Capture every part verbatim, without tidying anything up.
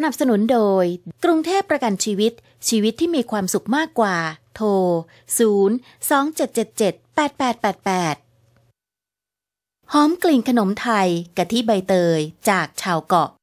นับสนุนโดยกรุงเทพประกันชีวิตชีวิตที่มีความสุขมากกว่าโทรศูนย์ สอง เจ็ด เจ็ด เจ็ด แปด แปด แปด แปดหอมกลิ่นขนมไทยกะทิใบเตยจากชาวเกาะ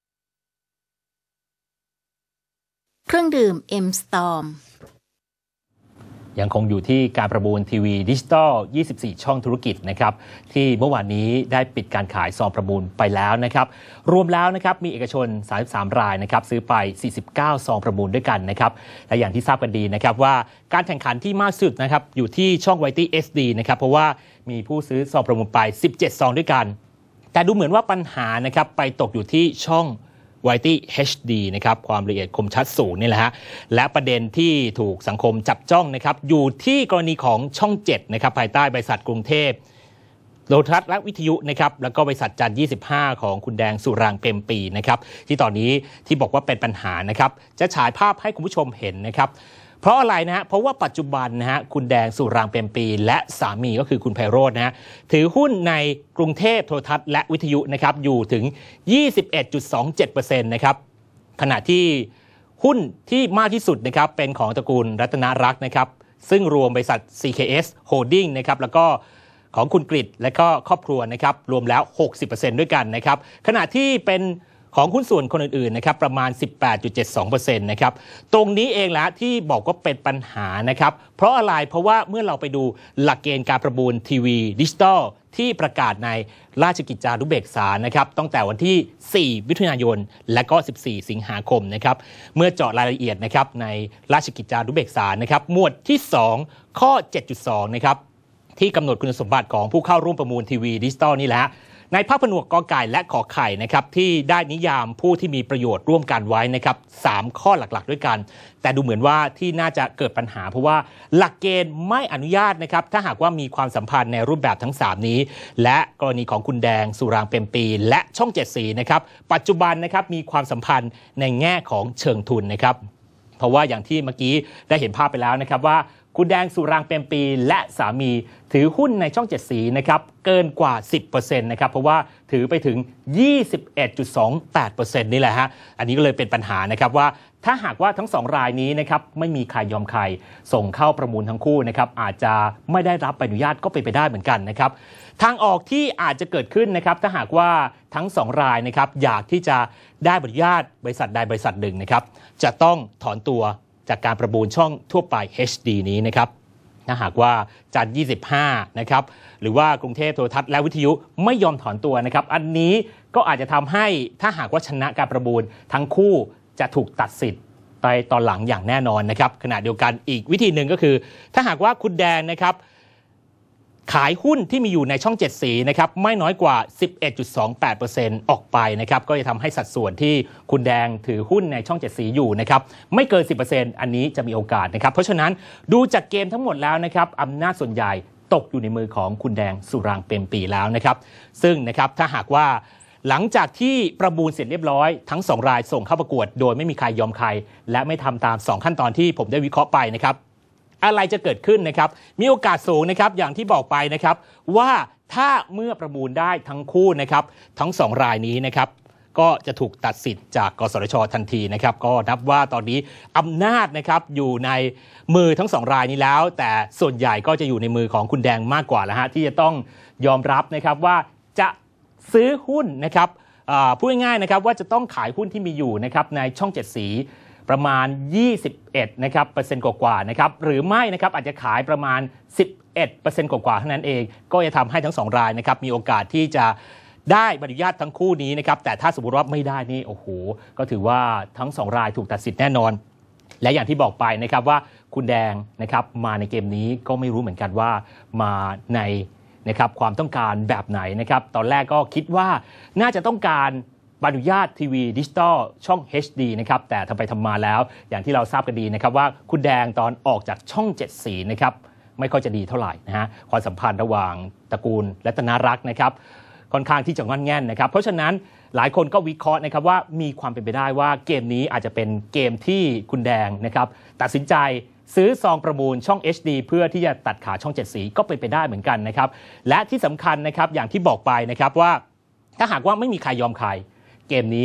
เครื่องดื่ม M Storm ยังคงอยู่ที่การประมูลทีวีดิจิตอลยี่สิบสี่ช่องธุรกิจนะครับที่เมื่อวานนี้ได้ปิดการขายซองประมูลไปแล้วนะครับรวมแล้วนะครับมีเอกชนสามสิบสามรายนะครับซื้อไปสี่สิบเก้าซองประมูลด้วยกันนะครับและอย่างที่ทราบกันดีนะครับว่าการแข่งขันที่มากสุดนะครับอยู่ที่ช่อง ไวตี้ เอส ดี นะครับเพราะว่ามีผู้ซื้อซองประมูลไปสิบเจ็ดซองด้วยกันแต่ดูเหมือนว่าปัญหานะครับไปตกอยู่ที่ช่องไวตี้ เอช ดี นะครับความละเอียดคมชัดสูงนี่แหละฮะและประเด็นที่ถูกสังคมจับจ้องนะครับอยู่ที่กรณีของช่องเจ็ดนะครับภายใต้บริษัทกรุงเทพโทรทัศน์และวิทยุนะครับแล้วก็บริษัทจันทร์ยี่สิบห้าของคุณแดงสุรางค์เปรมปรีนะครับที่ตอนนี้ที่บอกว่าเป็นปัญหานะครับจะฉายภาพให้คุณผู้ชมเห็นนะครับเพราะอะไรนะฮะเพราะว่าปัจจุบันนะฮะคุณแดงสุรางค์เปรมปรีและสามีก็คือคุณไพโรจน์นะฮะถือหุ้นในกรุงเทพโทรทัศน์และวิทยุนะครับอยู่ถึง ยี่สิบเอ็ดจุดสองเจ็ดเปอร์เซ็นต์ นะครับขณะที่หุ้นที่มากที่สุดนะครับเป็นของตระกูลรัตนรักษ์นะครับซึ่งรวมบริษัท ซี เค เอส Holding นะครับแล้วก็ของคุณกฤษและก็ครอบครัวนะครับรวมแล้ว หกสิบเปอร์เซ็นต์ ด้วยกันนะครับขณะที่เป็นของหุ้นส่วนคนอื่นๆนะครับประมาณ สิบแปดจุดเจ็ดสองเปอร์เซ็นต์ นะครับตรงนี้เองแหละที่บอกว่าเป็นปัญหานะครับเพราะอะไรเพราะว่าเมื่อเราไปดูหลักเกณฑ์การประมูลทีวีดิจิตอลที่ประกาศในราชกิจจานุเบกษานะครับตั้งแต่วันที่สี่มิถุนายนและก็สิบสี่สิงหาคมนะครับเมื่อเจาะรายละเอียดนะครับในราชกิจจานุเบกษานะครับหมวดที่สองข้อ เจ็ดจุดสอง นะครับที่กำหนดคุณสมบัติของผู้เข้าร่วมประมูลทีวีดิจิตอลนี่แหละในภาคผนวกกอไก่และขอไข่นะครับที่ได้นิยามผู้ที่มีประโยชน์ร่วมกันไว้นะครับสามข้อหลักๆด้วยกันแต่ดูเหมือนว่าที่น่าจะเกิดปัญหาเพราะว่าหลักเกณฑ์ไม่อนุญาตนะครับถ้าหากว่ามีความสัมพันธ์ในรูปแบบทั้งสามนี้และกรณีของคุณแดงสุรางค์เปรมปรีและช่องเจ็ดสีนะครับปัจจุบันนะครับมีความสัมพันธ์ในแง่ของเชิงทุนนะครับเพราะว่าอย่างที่เมื่อกี้ได้เห็นภาพไปแล้วนะครับว่าคุณแดงสุรางค์เปรมปรีและสามีถือหุ้นในช่องเจ็ดสีนะครับเกินกว่า สิบเปอร์เซ็นต์ นะครับเพราะว่าถือไปถึง ยี่สิบเอ็ดจุดสองแปดเปอร์เซ็นต์ นี่แหละฮะอันนี้ก็เลยเป็นปัญหานะครับว่าถ้าหากว่าทั้งสองรายนี้นะครับไม่มีใครยอมใครส่งเข้าประมูลทั้งคู่นะครับอาจจะไม่ได้รับใบอนุญาตก็เป็นไปได้เหมือนกันนะครับทางออกที่อาจจะเกิดขึ้นนะครับถ้าหากว่าทั้งสองรายนะครับอยากที่จะได้ใบอนุญาตบริษัทใดบริษัทหนึ่งนะครับจะต้องถอนตัวจากการประมูลช่องทั่วไป เอช ดี นี้นะครับถ้าหากว่าจันทร์ยี่สิบห้านะครับหรือว่ากรุงเทพโทรทัศน์และวิทยุไม่ยอมถอนตัวนะครับอันนี้ก็อาจจะทำให้ถ้าหากว่าชนะการประมูลทั้งคู่จะถูกตัดสิทธิ์ไปตอนหลังอย่างแน่นอนนะครับขณะเดียวกันอีกวิธีหนึ่งก็คือถ้าหากว่าคุณแดงนะครับขายหุ้นที่มีอยู่ในช่องเจ็ดสีนะครับไม่น้อยกว่า สิบเอ็ดจุดสองแปดเปอร์เซ็นต์ ออกไปนะครับก็จะทำให้สัดส่วนที่คุณแดงถือหุ้นในช่องเจ็ดสีอยู่นะครับไม่เกิน สิบเปอร์เซ็นต์ อันนี้จะมีโอกาสนะครับเพราะฉะนั้นดูจากเกมทั้งหมดแล้วนะครับอำนาจส่วนใหญ่ตกอยู่ในมือของคุณแดงสุรางค์เปรมปรีแล้วนะครับซึ่งนะครับถ้าหากว่าหลังจากที่ประมูลเสร็จเรียบร้อยทั้งสองรายส่งเข้าประกวดโดยไม่มีใครยอมใครและไม่ทำตามสองขั้นตอนที่ผมได้วิเคราะห์ไปนะครับอะไรจะเกิดขึ้นนะครับมีโอกาสสูงนะครับอย่างที่บอกไปนะครับว่าถ้าเมื่อประมูลได้ทั้งคู่นะครับทั้งสองรายนี้นะครับก็จะถูกตัดสิทธิ์จากกสทช.ทันทีนะครับก็นับว่าตอนนี้อำนาจนะครับอยู่ในมือทั้งสองรายนี้แล้วแต่ส่วนใหญ่ก็จะอยู่ในมือของคุณแดงมากกว่าแล้วฮะที่จะต้องยอมรับนะครับว่าจะซื้อหุ้นนะครับพูดง่ายๆนะครับว่าจะต้องขายหุ้นที่มีอยู่นะครับในช่องเจ็ดสีประมาณยี่สิบเอ็ดนะครับเปอร์เซ็นต์กว่าๆนะครับหรือไม่นะครับอาจจะขายประมาณ สิบเอ็ดเปอร์เซ็นต์ กว่าๆเท่านั้นเองก็จะทำให้ทั้งสองรายนะครับมีโอกาสที่จะได้ใบอนุญาตทั้งคู่นี้นะครับแต่ถ้าสมมติว่าไม่ได้นี่โอ้โหก็ถือว่าทั้งสองรายถูกตัดสิทธิ์แน่นอนและอย่างที่บอกไปนะครับว่าคุณแดงนะครับมาในเกมนี้ก็ไม่รู้เหมือนกันว่ามาในนะครับความต้องการแบบไหนนะครับตอนแรกก็คิดว่าน่าจะต้องการใบอนุญาตทีวีดิจิตอลช่อง เอช ดี นะครับแต่ทำไปทำมาแล้วอย่างที่เราทราบกันดีนะครับว่าคุณแดงตอนออกจากช่องเจ็ดสีนะครับไม่ค่อยจะดีเท่าไหร่นะฮะความสัมพันธ์ระหว่างตระกูลรัตนรักษ์นะครับค่อนข้างที่จะงอนแง่นนะครับเพราะฉะนั้นหลายคนก็วิเคราะห์นะครับว่ามีความเป็นไปได้ว่าเกมนี้อาจจะเป็นเกมที่คุณแดงนะครับตัดสินใจซื้อซองประมูลช่อง เอช ดี เพื่อที่จะตัดขาช่องเจ็ดสีก็เป็นไปได้เหมือนกันนะครับและที่สำคัญนะครับอย่างที่บอกไปนะครับว่าถ้าหากว่าไม่มีใครยอมใครเกมนี้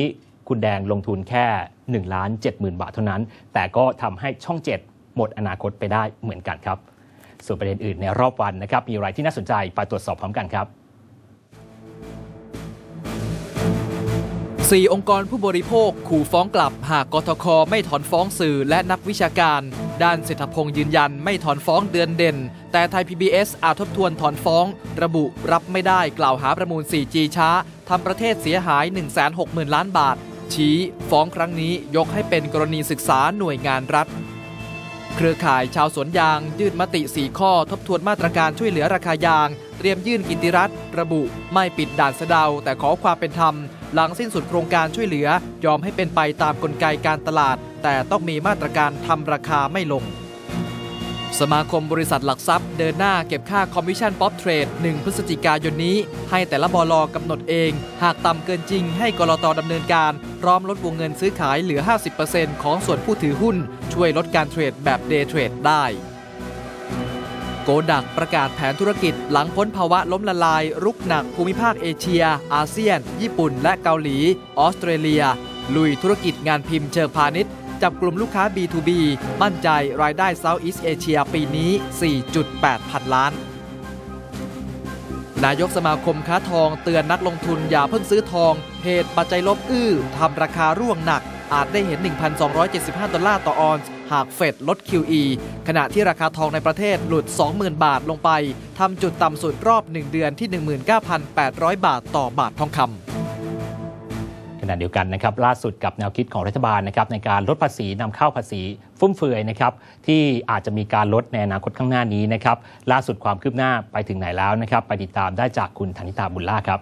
คุณแดงลงทุนแค่หนึ่งล้านเจ็ดหมื่นบาทเท่านั้นแต่ก็ทำให้ช่องเจ็ดหมดอนาคตไปได้เหมือนกันครับส่วนประเด็นอื่นในรอบวันนะครับมีอะไรที่น่าสนใจไปตรวจสอบพร้อมกันครับสี่องค์กรผู้บริโภคขู่ฟ้องกลับหากกทค.ไม่ถอนฟ้องสื่อและนักวิชาการด้านเศรษฐพงษ์ยืนยันไม่ถอนฟ้องเดือนเด่นแต่ไทย พี บี เอส อาจทบทวนถอนฟ้องระบุรับไม่ได้กล่าวหาประมูล โฟร์จี ช้าทำประเทศเสียหาย หนึ่งแสนหกหมื่น ล้านบาทชี้ฟ้องครั้งนี้ยกให้เป็นกรณีศึกษาหน่วยงานรัฐเครือข่ายชาวสวนยางยื่นมติสี่ข้อทบทวนมาตรการช่วยเหลือราคายางเตรียมยื่นกิตติรัตน์ระบุไม่ปิดด่านสะเดาแต่ขอความเป็นธรรมหลังสิ้นสุดโครงการช่วยเหลือยอมให้เป็นไปตามกลไกการตลาดแต่ต้องมีมาตรการทำราคาไม่ลงสมาคมบริษัทหลักทรัพย์เดินหน้าเก็บค่าคอมมิชชั่นป๊อปเทรดหนึ่งพฤศจิกายนนี้ให้แต่ละบล.กำหนดเองหากต่ำเกินจริงให้กลต.ดำเนินการพร้อมลดวงเงินซื้อขายเหลือ ห้าสิบเปอร์เซ็นต์ ของส่วนผู้ถือหุ้นช่วยลดการเทรดแบบเดย์เทรดได้โกดักประกาศแผนธุรกิจหลังพ้นภาวะล้มละลายรุกหนักภูมิภาคเอเชียอาเซียนญี่ปุ่นและเกาหลีออสเตรเลียลุยธุรกิจงานพิมพ์เชิงพาณิชย์จับกลุ่มลูกค้า บี ทู บี มั่นใจรายได้ Southeast Asia ปีนี้ สี่จุดแปด พันล้านนายกสมาคมค้าทองเตือนนักลงทุนอย่าเพิ่งซื้อทองเหตุปัจจัยลบอื้อทำราคาร่วงหนักอาจได้เห็น หนึ่งพันสองร้อยเจ็ดสิบห้า ดอลลาร์ต่อออนซ์หากเฟดลด คิว อี ขณะที่ราคาทองในประเทศหลุด สองหมื่น บาทลงไปทำจุดต่ำสุดรอบหนึ่งเดือนที่ หนึ่งหมื่นเก้าพันแปดร้อย บาทต่อบาททองคำขณะเดียวกันนะครับล่าสุดกับแนวคิดของรัฐบาลนะครับในการลดภาษีนำเข้าภาษีฟุ่มเฟือยนะครับที่อาจจะมีการลดในอนาคตข้างหน้านี้นะครับล่าสุดความคืบหน้าไปถึงไหนแล้วนะครับไปติดตามได้จากคุณธนิตาบุญล่าครับ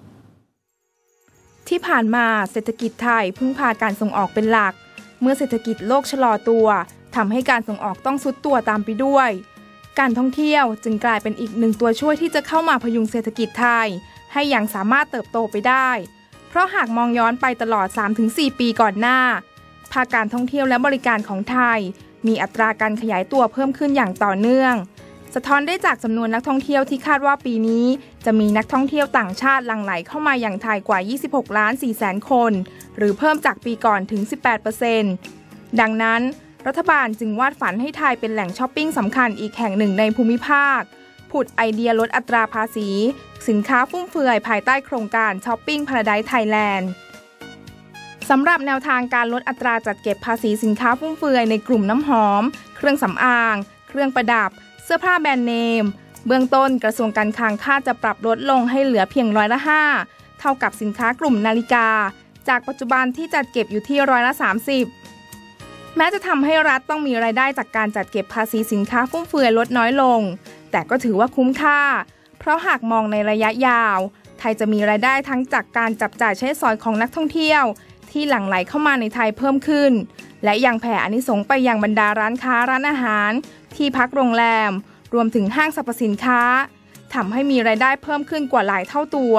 ที่ผ่านมาเศรษฐกิจไทยพึ่งพาการส่งออกเป็นหลักเมื่อเศรษฐกิจโลกชะลอตัวทำให้การส่งออกต้องทรุดตัวตามไปด้วยการท่องเที่ยวจึงกลายเป็นอีกหนึ่งตัวช่วยที่จะเข้ามาพยุงเศรษฐกิจไทยให้ยังสามารถเติบโตไปได้เพราะหากมองย้อนไปตลอด สามถึงสี่ ปีก่อนหน้าภาคการท่องเที่ยวและบริการของไทยมีอัตราการขยายตัวเพิ่มขึ้นอย่างต่อเนื่องสะท้อนได้จากจำนวนนักท่องเที่ยวที่คาดว่าปีนี้จะมีนักท่องเที่ยวต่างชาติหลั่งไหลเข้ามาอย่างไทยกว่า ยี่สิบหกล้านสี่แสน คนหรือเพิ่มจากปีก่อนถึง สิบแปดเปอร์เซ็นต์ ดังนั้นรัฐบาลจึงวาดฝันให้ไทยเป็นแหล่งช้อปปิ้งสำคัญอีกแห่งหนึ่งในภูมิภาคผุดไอเดียลดอัตราภาษีสินค้าฟุ่มเฟือยภายใต้โครงการช้อปปิ้งพาราไดซ์ไทยแลนด์สำหรับแนวทางการลดอัตราจัดเก็บภาษีสินค้าฟุ่มเฟือยในกลุ่มน้ำหอมเครื่องสำอางเครื่องประดับเสื้อผ้าแบรนด์เนมเบื้องต้นกระทรวงการคลังคาดจะปรับลดลงให้เหลือเพียงร้อยละห้าเท่ากับสินค้ากลุ่มนาฬิกาจากปัจจุบันที่จัดเก็บอยู่ที่ร้อยละสามสิบแม้จะทำให้รัฐต้องมีรายได้จากการจัดเก็บภาษีสินค้าฟุ่มเฟือยลดน้อยลงแต่ก็ถือว่าคุ้มค่าเพราะหากมองในระยะยาวไทยจะมีรายได้ทั้งจากการจับจ่ายใช้สอยของนักท่องเที่ยวที่หลั่งไหลเข้ามาในไทยเพิ่มขึ้นและยังแผ่อานิสงส์ไปยังบรรดาร้านค้าร้านอาหารที่พักโรงแรมรวมถึงห้างสรรพสินค้าทำให้มีรายได้เพิ่มขึ้นกว่าหลายเท่าตัว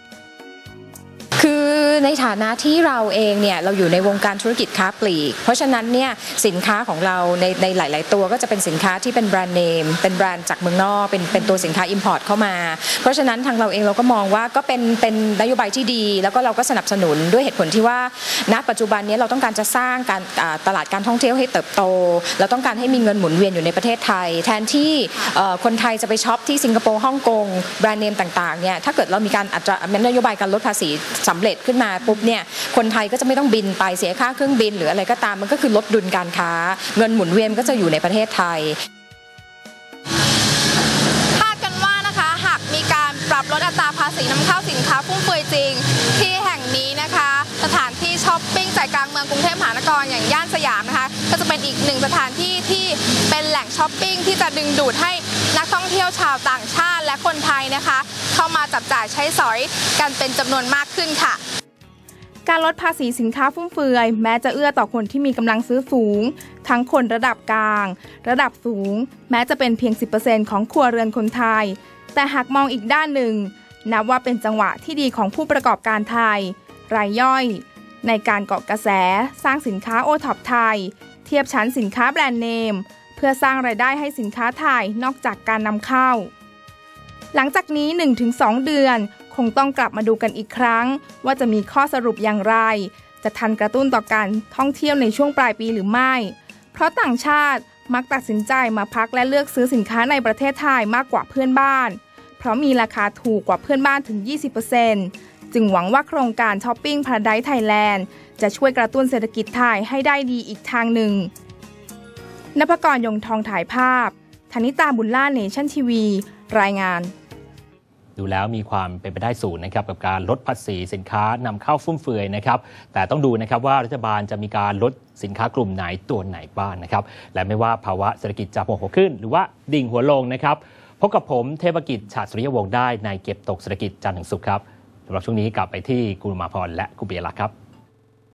คือในฐานะที่เราเองเนี่ยเราอยู่ในวงการธุรกิจค้าปลีกเพราะฉะนั้นเนี่ยสินค้าของเราในในหลายๆตัวก็จะเป็นสินค้าที่เป็นแบรนด์เนมเป็นแบรนด์จากเมืองนอกเป็นเป็นตัวสินค้า import เข้ามาเพราะฉะนั้นทางเราเองเราก็มองว่าก็เป็นเป็นนโยบายที่ดีแล้วก็เราก็สนับสนุนด้วยเหตุผลที่ว่าณปัจจุบันนี้เราต้องการจะสร้างการตลาดการท่องเที่ยวให้เติบโตเราต้องการให้มีเงินหมุนเวียนอยู่ในประเทศไทยแทนที่คนไทยจะไปช็อปที่สิงคโปร์ฮ่องกงแบรนด์เนมต่างๆเนี่ยถ้าเกิดเรามีการอัตรานโยบายการลดภาษีสำเร็จขึ้นมาปุ๊บเนี่ยคนไทยก็จะไม่ต้องบินไปเสียค่าเครื่องบินหรืออะไรก็ตามมันก็คือลดดุลการค้าเงินหมุนเวียนก็จะอยู่ในประเทศไทยคาดกันว่านะคะหากมีการปรับลดอัตราภาษีนำเข้าสินค้าฟุ่มเฟือยจริงที่แห่งนี้นะคะสถานที่ช้อปปิ้งใจกลางเมืองกรุงเทพมหานครอย่างย่านสยามนะคะก็จะเป็นอีกหนึ่งสถานที่ที่เป็นแหล่งช้อปปิ้งที่จะดึงดูดให้นักท่องเที่ยวชาวต่างชาติและคนไทยนะคะเข้ามาจับจ่ายใช้สอยกันเป็นจำนวนมากขึ้นค่ะการลดภาษีสินค้าฟุ่มเฟือยแม้จะเอื้อต่อคนที่มีกำลังซื้อสูงทั้งคนระดับกลางระดับสูงแม้จะเป็นเพียง สิบเปอร์เซ็นต์ ของครัวเรือนคนไทยแต่หากมองอีกด้านหนึ่งนับว่าเป็นจังหวะที่ดีของผู้ประกอบการไทยรายย่อยในการเกาะกระแสสร้างสินค้าโอท็อปไทยเทียบชั้นสินค้าแบรนด์เนมเพื่อสร้างรายได้ให้สินค้าไทยนอกจากการนำเข้าหลังจากนี้ หนึ่งถึงสอง เดือนคงต้องกลับมาดูกันอีกครั้งว่าจะมีข้อสรุปอย่างไรจะทันกระตุ้นต่อการท่องเที่ยวในช่วงปลายปีหรือไม่เพราะต่างชาติมักตัดสินใจมาพักและเลือกซื้อสินค้าในประเทศไทยมากกว่าเพื่อนบ้านเพราะมีราคาถูกกว่าเพื่อนบ้านถึง ยี่สิบเปอร์เซ็นต์ จึงหวังว่าโครงการช้อปปิ้ง Paradise Thailand จะช่วยกระตุ้นเศรษฐกิจไทยให้ได้ดีอีกทางหนึ่งณภกร ยงทองถ่ายภาพธนิตาบุญล่าเนชั่นทีวีรายงานดูแล้วมีความเป็นไปได้สูงนะครับกับการลดภาษีสินค้านำเข้าฟุ่มเฟือยนะครับแต่ต้องดูนะครับว่ารัฐบาลจะมีการลดสินค้ากลุ่มไหนตัวไหนบ้างนะครับและไม่ว่าภาวะเศรษฐกิจจะโหดขึ้นหรือว่าดิ่งหัวลงนะครับพบกับผมเทพกิจฉาสุริยวงศ์ได้ในเก็บตกเศรษฐกิจจันทร์ถึงศุกร์ครับสำหรับช่วงนี้กลับไปที่กุลมาพรและกุปิยลักษณ์ครับ